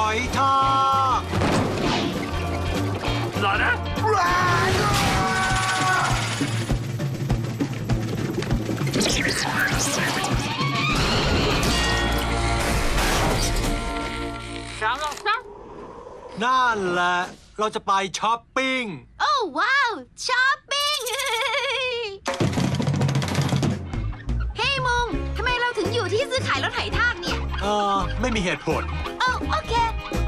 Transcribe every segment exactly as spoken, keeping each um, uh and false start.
อยทากรอนะนั่นแหละเราจะไปช้อปปิ้งโอ้ว้าวช้อปปิ้ง เฮ้ยมุงทำไมเราถึงอยู่ที่ซื้อขายรถไถทากเนี่ยเออไม่มีเหตุผลโอ้โอเค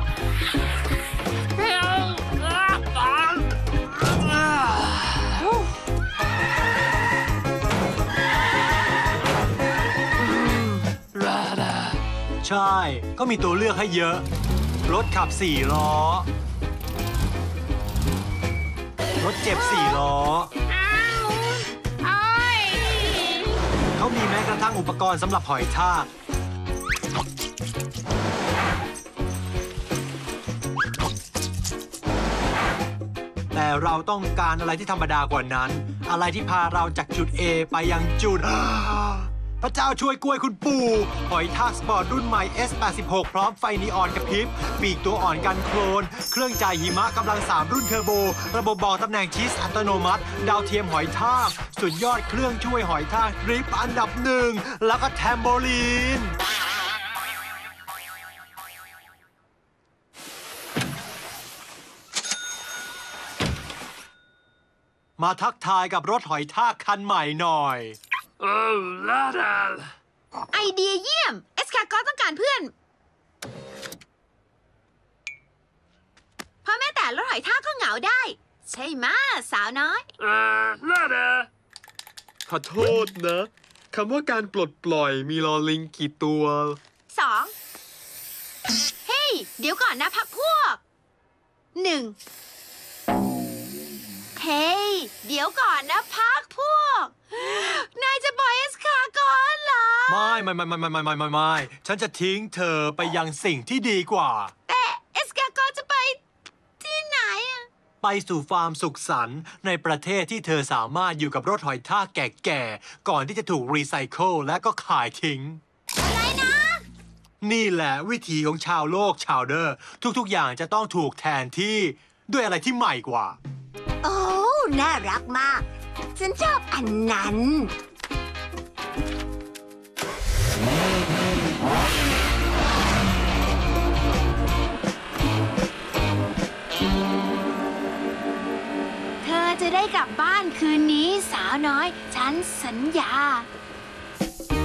ใช่ก็มีตัวเลือกให้เยอะรถขับสี่ล้อรถเจ็บสี่ล้อเขามีแม้กระทั่งอุปกรณ์สำหรับหอยทากแต่เราต้องการอะไรที่ธรรมดากว่านั้นอะไรที่พาเราจากจุด A ไปยังจุดพระเจ้าช่วยกล้วยคุณปู่หอยทากสปอร์ตรุ่นใหม่ เอส แปดสิบหก พร้อมไฟนีออนกระพริบปีกตัวอ่อนกันโคลนเครื่องจ่ายหิมะกำลังสามรุ่นเทอร์โบระบบบอกตำแหน่งชีสอัตโนมัติดาวเทียมหอยทากสุดยอดเครื่องช่วยหอยทากดริฟต์อันดับหนึ่งแล้วก็แทมโบลีนมาทักทายกับรถหอยทากคันใหม่หน่อยโอ้ลาดาไอเดียเยี่ยมเอสคาร์ก็ต้องการเพื่อนเพราะแม้แต่รถหอยทากก็เหงาได้ใช่ไหมสาวน้อยเออลาดาขอโทษนะคำว่าการปลดปล่อยมีลอลิงกี่ตัวสองเฮ้ยเดี๋ยวก่อนนะพักพวกหนึ่งเฮ้ยเดี๋ยวก่อนนะพักพวกนายจะปล่อยเอสคาร์ก่อนเหรอไม่ไม่ไม่ไม่ไม่ไม่ไม่ไม่ฉันจะทิ้งเธอไปยังสิ่งที่ดีกว่าแต่เอสคาร์ก็จะไปที่ไหนอะไปสู่ฟาร์มสุขสันต์ในประเทศที่เธอสามารถอยู่กับรถหอยทากแก่ๆก่อนที่จะถูกรีไซเคิลและก็ขายทิ้งอะไรนะนี่แหละวิถีของชาวโลกชาวเดอร์ทุกๆอย่างจะต้องถูกแทนที่ด้วยอะไรที่ใหม่กว่าโอ้น่ารักมากฉันชอบอันนั้นเธอจะได้กลับบ้านคืนนี้สาวน้อยฉันสัญญา